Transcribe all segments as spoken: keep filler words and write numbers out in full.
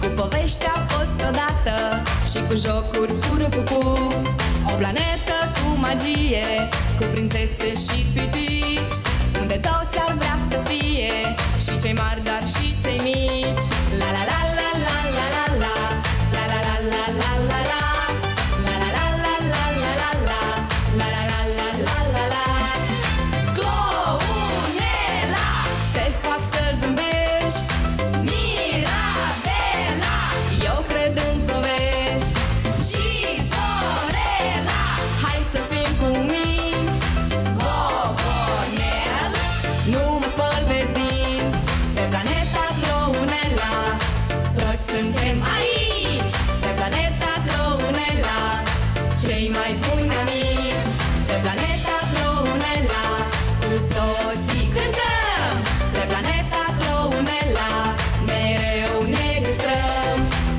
Cu povești a fost odată și cu jocuri puru-pupu. O planetă cu magie, cu prințese și pitici, unde toți ar vrea să fie, și cei mari, dar și cei mici. La la la la la la la la, la la la la la la la, la la la la la la la la, la la la la la la la. Clounela, te fac să zâmbești. Mirabela, eu cred în povești. Și Zorela, hai să fim cuminți. Coconel, nu mă spăl pe dinți. Pe planeta Clounela, toți suntem aici. Pe planeta Clounela, cei mai buni amici. Pe planeta Clounela, cu toții cântăm. Pe planeta Clounela, mereu ne distrăm.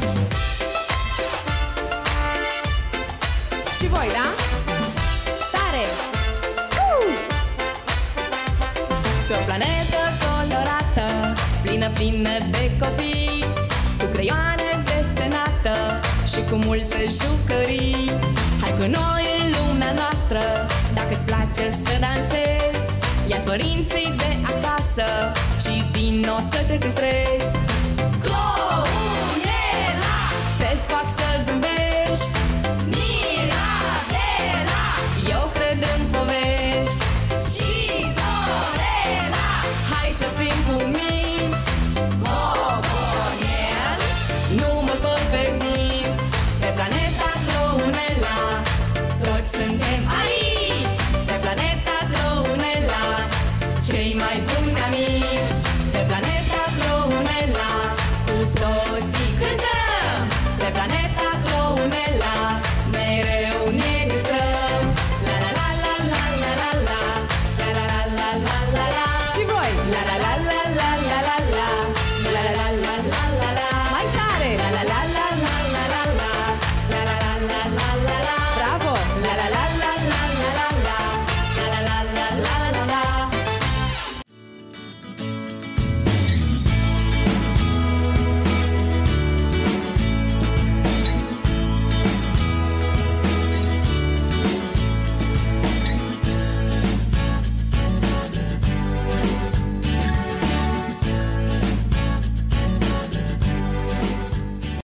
Și voi, da? Tare! Uh! Pe o planetă colorată, plină, plină de copii, cu creioane desenată și cu multe jucării. Hai cu noi în lumea noastră, dacă-ți place să dansezi. Ia-ți părinții de acasă și vino să te distrezi. Clo